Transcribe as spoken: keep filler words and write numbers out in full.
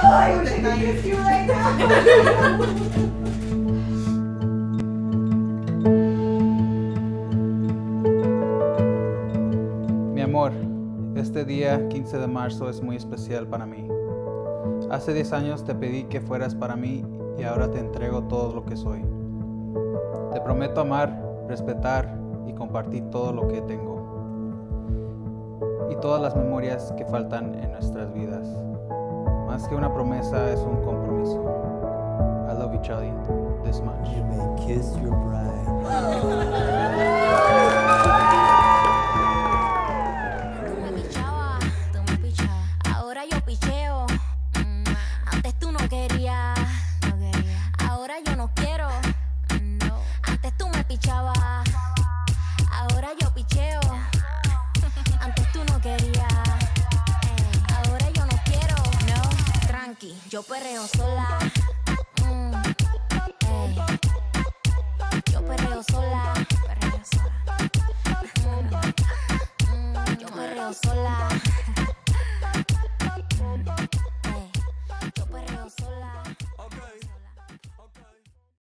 I wish I could kiss you right now. Mi amor, este día quince de marzo es muy especial para mí. Hace diez años te pedí que fueras para mí y ahora te entrego todo lo que soy. Te prometo amar, respetar y compartir todo lo que tengo y todas las memorias que faltan en nuestras vidas. Más que una promesa, es un compromiso. I love you, Charlie, this much. You may kiss your bride. Ahora yo picheo. Antes tú no querías. Ahora yo no quiero. Antes tú me pichabas. Ahora yo picheo. Antes tú no querías. Ahora yo no quiero. No, tranqui, yo perreo sola.